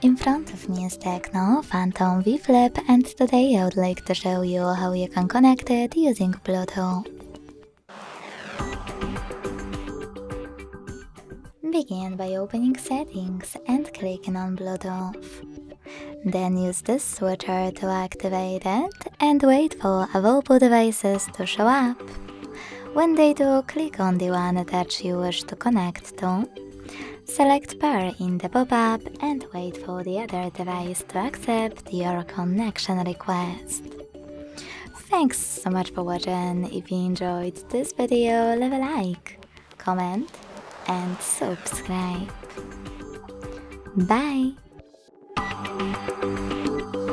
In front of me is TECNO Phantom V Flip, and today I would like to show you how you can connect it using Bluetooth. Begin by opening Settings and clicking on Bluetooth. Then use this switcher to activate it and wait for available devices to show up. When they do, click on the one that you wish to connect to. Select Pair in the pop-up and wait for the other device to accept your connection request. Thanks so much for watching. If you enjoyed this video, leave a like, comment and subscribe. Bye!